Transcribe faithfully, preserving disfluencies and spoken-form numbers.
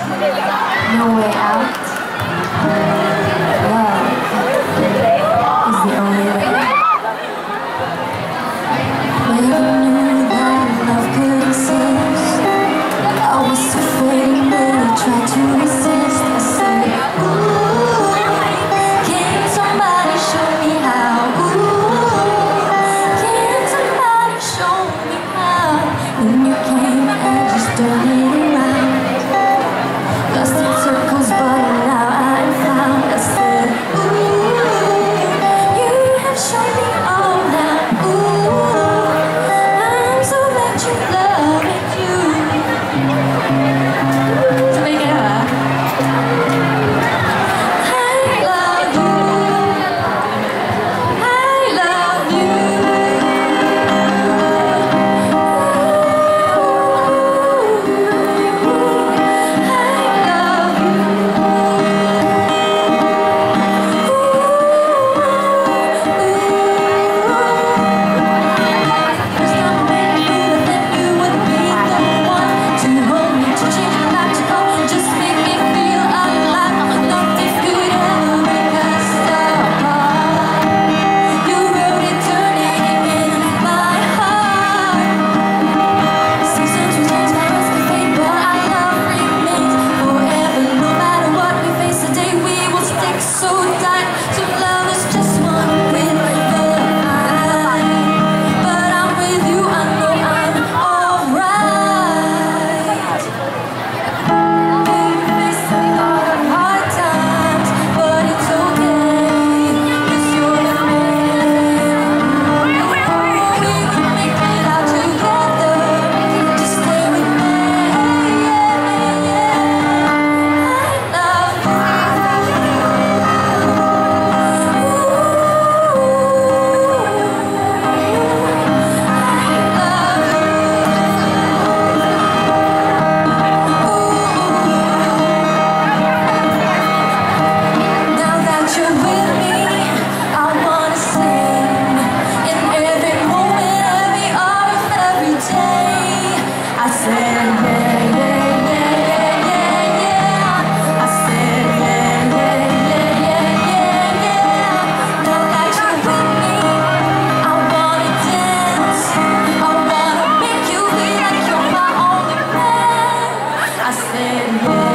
No way out. Love is the only way. Never knew that love could exist. I was afraid when I tried to resist. I said, ooh, can somebody show me how? Ooh, can somebody show me how? Then you came and just turned it around. Lost in circles, but now I'm found. I said, ooh, you have shown me all that. Ooh, I'm so glad you love me too. To make it up, I love you. I love you. I said, yeah.